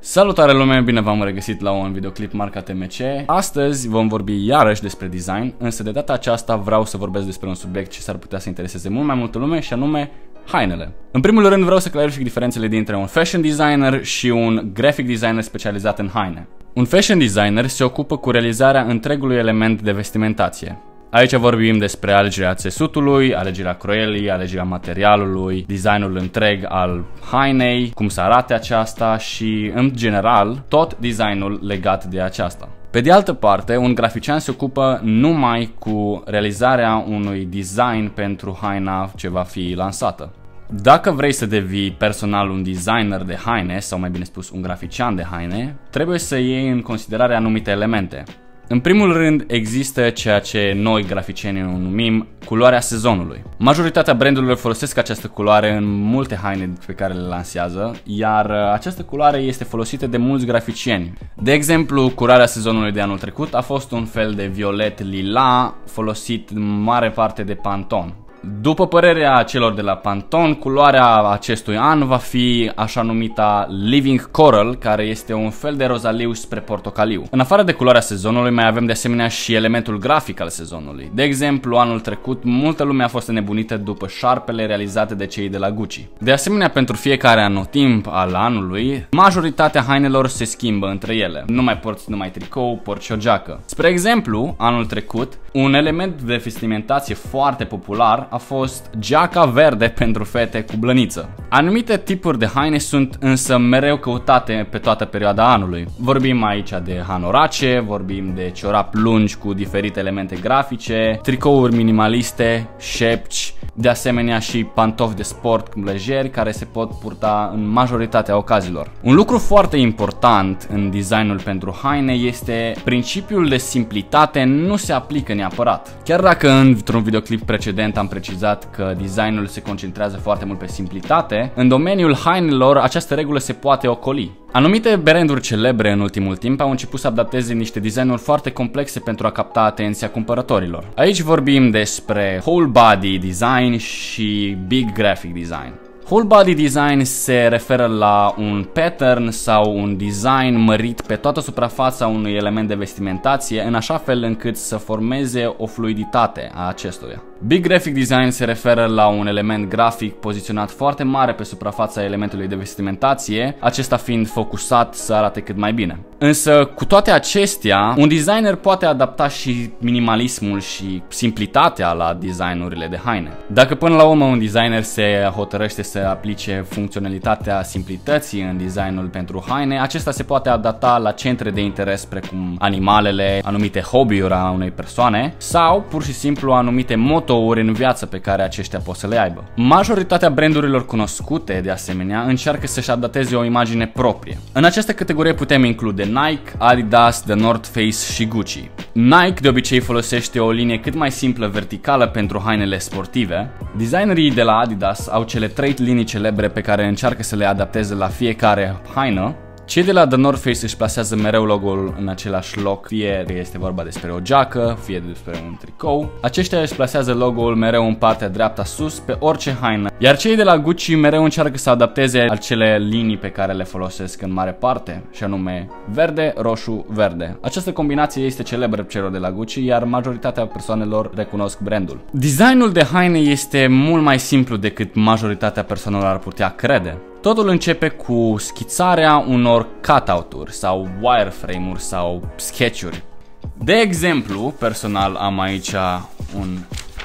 Salutare lume, bine v-am regăsit la un videoclip marca TMC. Astăzi vom vorbi iarăși despre design, însă de data aceasta vreau să vorbesc despre un subiect ce s-ar putea să intereseze mult mai multă lume și anume hainele. În primul rând vreau să clarific diferențele dintre un fashion designer și un graphic designer specializat în haine. Un fashion designer se ocupă cu realizarea întregului element de vestimentație. Aici vorbim despre alegerea țesutului, alegerea croielii, alegerea materialului, designul întreg al hainei, cum să arate aceasta și, în general, tot designul legat de aceasta. Pe de altă parte, un grafician se ocupă numai cu realizarea unui design pentru haina ce va fi lansată. Dacă vrei să devii personal un designer de haine, sau mai bine spus un grafician de haine, trebuie să iei în considerare anumite elemente. În primul rând, există ceea ce noi graficienii o numim culoarea sezonului. Majoritatea brandurilor folosesc această culoare în multe haine pe care le lansează, iar această culoare este folosită de mulți graficieni. De exemplu, culoarea sezonului de anul trecut a fost un fel de violet lila folosit în mare parte de Pantone. După părerea celor de la Pantone, culoarea acestui an va fi așa numita Living Coral, care este un fel de rozaliu spre portocaliu. În afară de culoarea sezonului, mai avem de asemenea și elementul grafic al sezonului. De exemplu, anul trecut, multă lume a fost înnebunită după șarpele realizate de cei de la Gucci. De asemenea, pentru fiecare anotimp al anului, majoritatea hainelor se schimbă între ele. Nu mai porți numai tricou, porți și o geacă. Spre exemplu, anul trecut, un element de vestimentație foarte popular a fost geaca verde pentru fete cu blăniță. Anumite tipuri de haine sunt însă mereu căutate pe toată perioada anului. Vorbim aici de hanorace, vorbim de ciorapi lungi cu diferite elemente grafice, tricouri minimaliste, șepci, de asemenea și pantofi de sport lejeri care se pot purta în majoritatea ocazilor. Un lucru foarte important în designul pentru haine este principiul de simplitate nu se aplică neapărat. Chiar dacă într-un videoclip precedent am precizat că designul se concentrează foarte mult pe simplitate, în domeniul hainelor această regulă se poate ocoli. Anumite branduri celebre în ultimul timp au început să adapteze niște designuri foarte complexe pentru a capta atenția cumpărătorilor. Aici vorbim despre whole body design și big graphic design. Whole body design se referă la un pattern sau un design mărit pe toată suprafața unui element de vestimentație în așa fel încât să formeze o fluiditate a acestuia. Big graphic design se referă la un element grafic poziționat foarte mare pe suprafața elementului de vestimentație, acesta fiind focusat să arate cât mai bine. Însă, cu toate acestea, un designer poate adapta și minimalismul și simplitatea la designurile de haine. Dacă până la urmă un designer se hotărăște să aplice funcționalitatea simplității în designul pentru haine, acesta se poate adapta la centre de interes precum animalele, anumite hobby-uri a unei persoane sau pur și simplu anumite motouri în viață pe care aceștia pot să le aibă. Majoritatea brandurilor cunoscute, de asemenea, încearcă să-și adapteze o imagine proprie. În această categorie putem include Nike, Adidas, The North Face și Gucci. Nike de obicei folosește o linie cât mai simplă verticală pentru hainele sportive. Designerii de la Adidas au cele 3 linii celebre pe care încearcă să le adapteze la fiecare haină. Cei de la The North Face își plasează mereu logo-ul în același loc, fie că este vorba despre o geacă, fie despre un tricou. Aceștia își plasează logo-ul mereu în partea dreapta sus pe orice haină. Iar cei de la Gucci mereu încearcă să adapteze acele linii pe care le folosesc în mare parte, și anume verde, roșu, verde. Această combinație este celebră celor de la Gucci, iar majoritatea persoanelor recunosc brandul. Designul de haine este mult mai simplu decât majoritatea persoanelor ar putea crede. Totul începe cu schițarea unor cutout-uri sau wireframe-uri sau sketch-uri. De exemplu, personal am aici un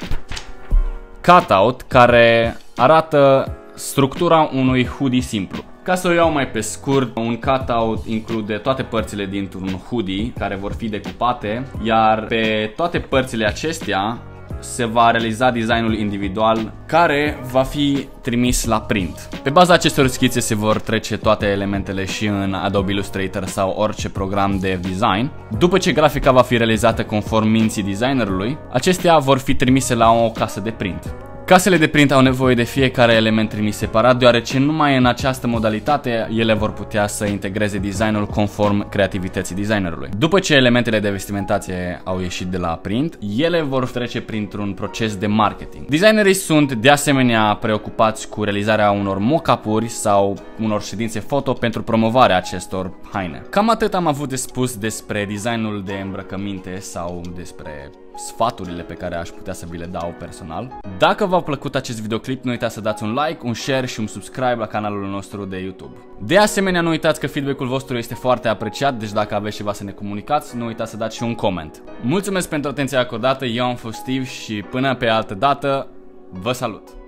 cutout care arată structura unui hoodie simplu. Ca să o iau mai pe scurt, un cutout include toate părțile dintr-un hoodie care vor fi decupate, iar pe toate părțile acestea se va realiza designul individual care va fi trimis la print. Pe baza acestor schițe se vor trece toate elementele și în Adobe Illustrator sau orice program de design. După ce grafica va fi realizată conform minții designerului, acestea vor fi trimise la o casă de print. Casele de print au nevoie de fiecare element trimis separat, deoarece numai în această modalitate ele vor putea să integreze designul conform creativității designerului. După ce elementele de vestimentație au ieșit de la print, ele vor trece printr-un proces de marketing. Designerii sunt de asemenea preocupați cu realizarea unor mock-up-uri sau unor ședințe foto pentru promovarea acestor haine. Cam atât am avut de spus despre designul de îmbrăcăminte sau despre sfaturile pe care aș putea să vi le dau personal. Dacă v-a plăcut acest videoclip, nu uitați să dați un like, un share și un subscribe la canalul nostru de YouTube. De asemenea, nu uitați că feedback-ul vostru este foarte apreciat, deci dacă aveți ceva să ne comunicați, nu uitați să dați și un coment. Mulțumesc pentru atenția acordată, eu am fost Steve și până pe altă dată, vă salut!